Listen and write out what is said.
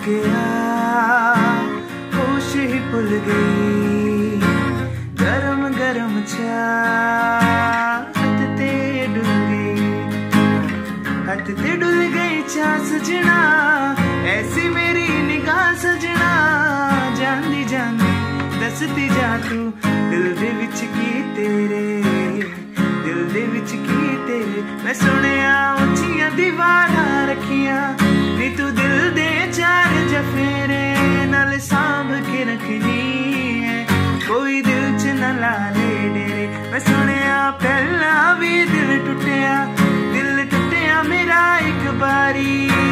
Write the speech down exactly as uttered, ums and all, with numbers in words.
गया, होश ही भुल गई। गरम गरम चाह हथ ते डुल गई, हथ ते डुल गई चाह सजना। ऐसी मेरी निगाह सजना, जांदी जांदी दसती जा तू दिल दे विच की तेरे, दिल दे विच की तेरे। मैं सुनिया उच्चियां दीवारां रखियां नी तू दिल दे चार जफेरे नाल सांभ के रखनी है, कोई दिल च न ला ले डेरे। मैं सुनिया पहला भी दिल टुटिया, दिल टुटिया मेरा एक बारी।